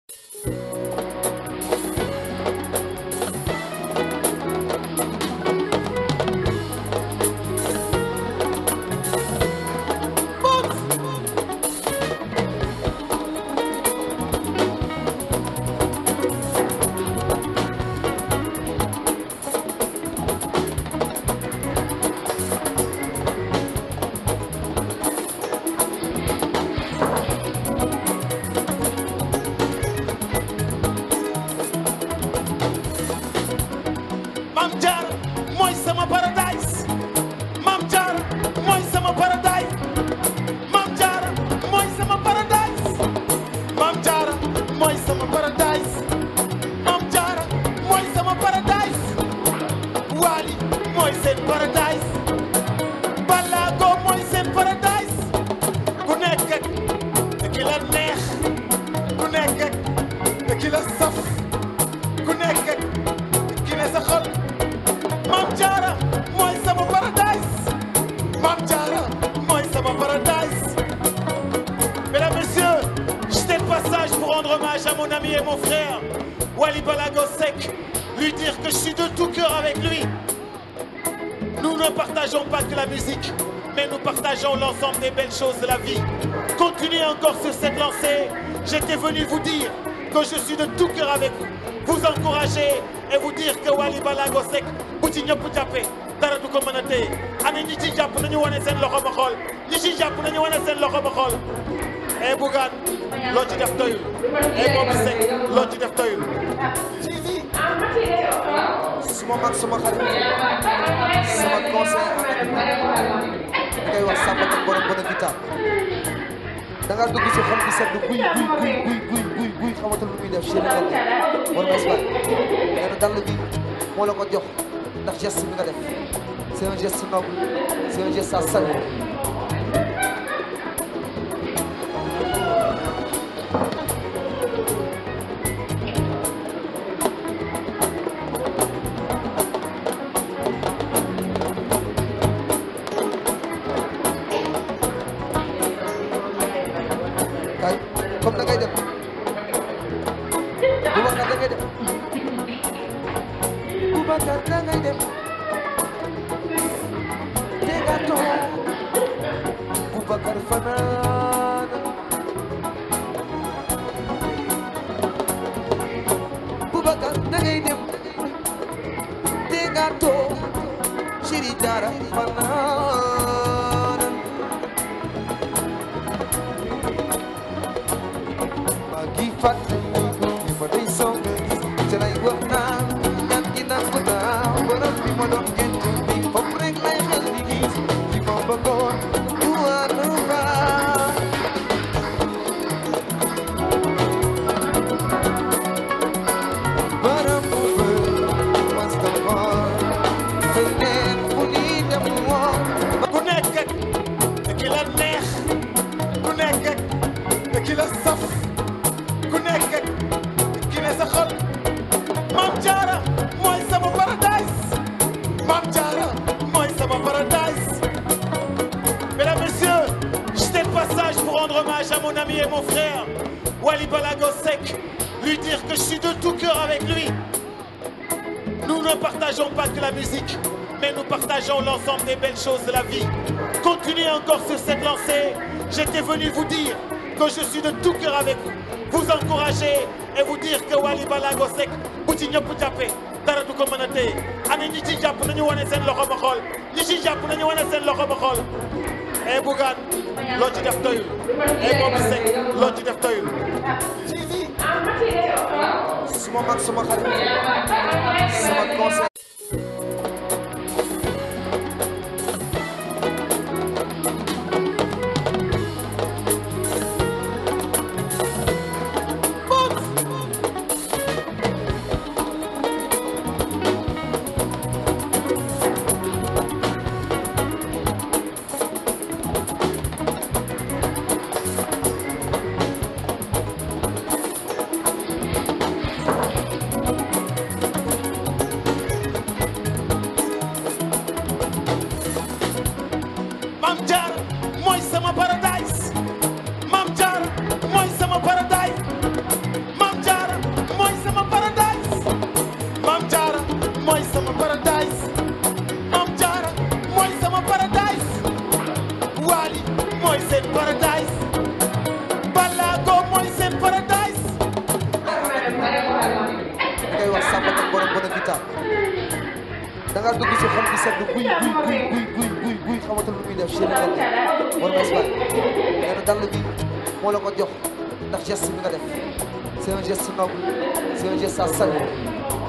À mon ami et mon frère Wally Ballago Seck, lui dire que je suis de tout cœur avec lui. Nous ne partageons pas que la musique, mais nous partageons l'ensemble des belles choses de la vie. Continuez encore sur cette lancée. J'étais venu vous dire que je suis de tout cœur avec vous, vous encourager et vous dire que Wally Ballago Seck bu ci ñëpp jàppee dara du ko mën a téye. Ana ñi ci jàpp nañu wane seen loxo ma xool, ñi ci jàpp nañu wane seen loxo ma xool. Eh Bougane loo ci def doyul, eh Boobu Seck loo ci def doyul. suma mag suma xarit sama conseil da ngay wax Samba Kane borom bon habitat da nga dugg si xol bi sedd guy xamatul lu muy def chéri nag war na Espagne nee na dàll bi moo la ko jox ndax geste bi nga def c'est un geste noble, c'est un geste à saluer. Comme da ngay def Boubacar da ngay def Boubacar da ngay def tegato Boubacar fanaan Boubacar da ngay dem tegato chéri dara fanaan magi fàtte ni ma day song te lay wax naan ñaan gi naan ko naaw borom bi ma doon gént bi foofu rek lay xel di gis ci ma bëggoon waanu baa borom bu bëgg masta moor feneen fu ni dem woon ku nekk ak ki la neex, ku nekk ak ki la saf, ku nekk ak ki ne sa xol. Mame Diarra mooy sama paradise, Mame Diarra mooy sama paradise. Mesdames, Messieurs, j'étais de passage pour rendre hommage à mon ami et mon frère Wally Ballago Seck, lui dire que je suis de tout cœur avec lui. Nous ne partageons pas que la musique, mais nous partageons l'ensemble des belles choses de la vie. Continuez encore sur cette lancée. J'étais venu vous dire que je suis de tout cœur avec vous, vous encourager et vous dire que Wally Ballago Seck bu ci ñëpp jàppee dara du ko mën a téye. Ana ñi ci jàpp nañu wane seen loxo ma xool, ñi ci jàpp nañu wane seen loxo ma xool. Eh Bougane loo ci def doyul, eh Boobu Seck loo ci def doyul. suma mag suma xarit sama conseil mooy seen paradise Balago mooy seen paradise da ngay wax Samba ak borom bon guitare da nga dugg si xol bi sedd guy xamatul lu muy def chéri dal borom Espagne nee na dàll bi moo la ko jox ndax geste bi nga def c'est un geste noble c'est un geste à saluer